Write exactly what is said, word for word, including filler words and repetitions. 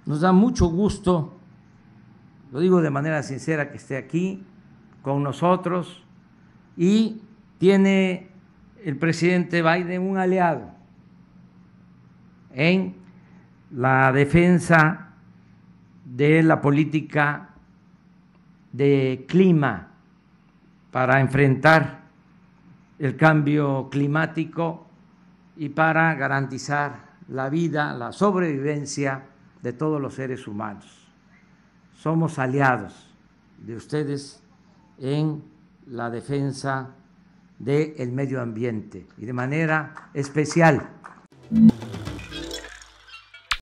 Nos da mucho gusto, lo digo de manera sincera, que esté aquí con nosotros, y tiene el presidente Biden un aliado en la defensa de la política de clima para enfrentar el cambio climático y para garantizar la vida, la sobrevivencia de todos los seres humanos. Somos aliados de ustedes en la defensa del medio ambiente y de manera especial